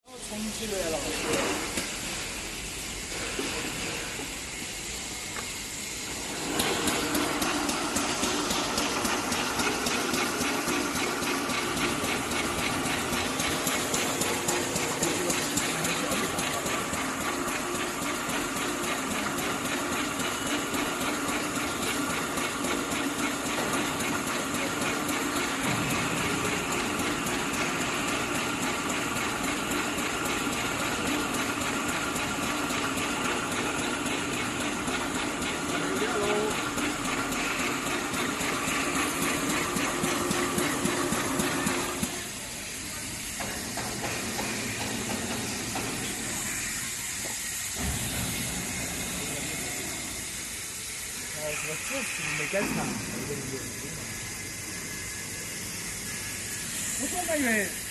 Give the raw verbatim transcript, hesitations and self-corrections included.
冲击了呀，老师。这个字体没改长，这个有。我总感觉。